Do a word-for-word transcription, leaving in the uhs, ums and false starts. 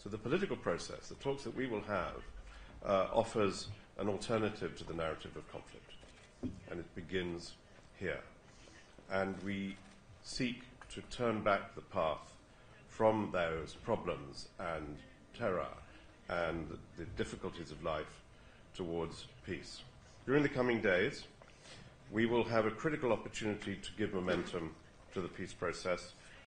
So the political process, the talks that we will have, uh, offers an alternative to the narrative of conflict. And it begins here. And we seek to turn back the path from those problems and terror and the difficulties of life towards peace. During the coming days, we will have a critical opportunity to give momentum to the peace process